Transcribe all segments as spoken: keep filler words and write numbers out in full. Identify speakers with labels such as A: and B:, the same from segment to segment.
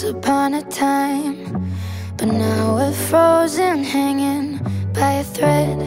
A: upon a time, but now we're frozen, hanging by a thread.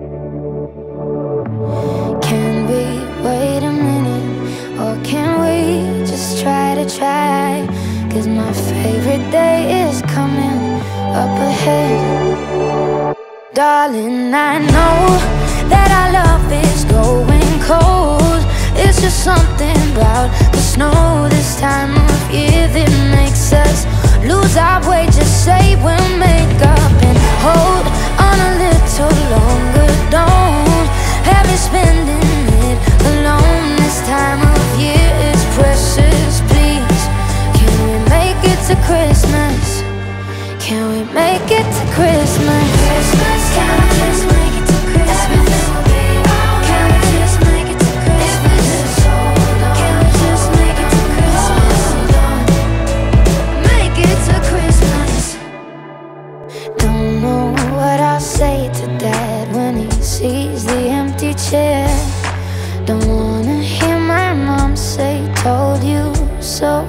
A: Can we wait a minute, or can we just try to try? Cause my favorite day is coming up ahead. Darling, I know that our love is going cold. It's just something about the snow this time of year that makes us lose our way. Just say we'll make up and hold on a little longer. Don't have me spending it alone. This time of year is precious. Please, can we make it to Christmas? Can we make it to Christmas? Christmas, can we just make it to Christmas? Can we just make it to Christmas? Can we just make it to Christmas? Make it to Christmas. Don't know what I'll say to Dad when he sees the empty chair. Don't wanna hear my mom say, told you so.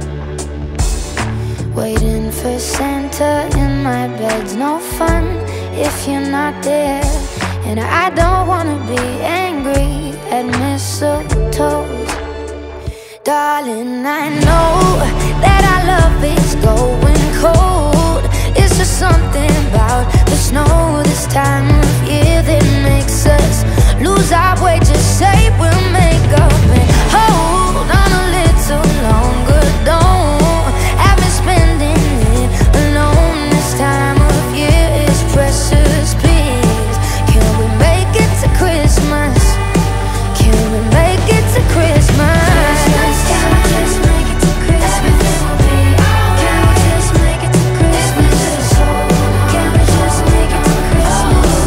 A: Waiting for Santa in my bed's no fun if you're not there. And I don't wanna be angry at mistletoes. Darling, I know that our love is going cold. It's just something about the snow this time of year that makes us lose our way. Just say we'll make up and hold on a little longer. Don't have me spending it alone. This time of year is precious. Please, can we make it to Christmas? Can we make it to Christmas? Can we just make it to Christmas? Can we just make it to Christmas? Can we just make it to Christmas?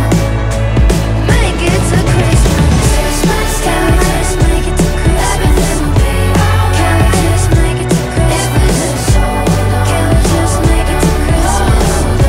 A: Make it to Christmas. Can we just make it to Christmas? Can we just make it to Christmas? Can we just make it to Christmas?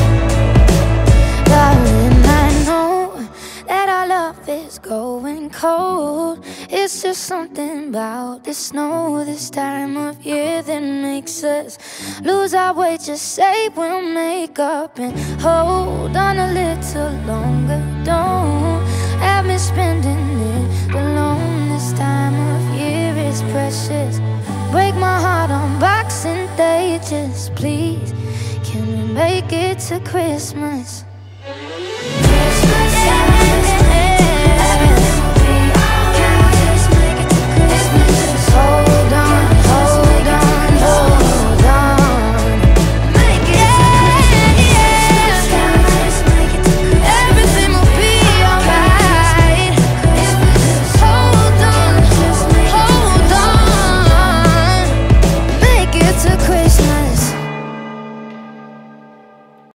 A: Darling, I know that our love is going cold. It's just something about the snow this time of year that makes us lose our way. Just say we'll make up and hold on a little longer. Don't have me spending it alone. This time of year is precious. Break my heart on Boxing Day. Just please, can we make it to Christmas?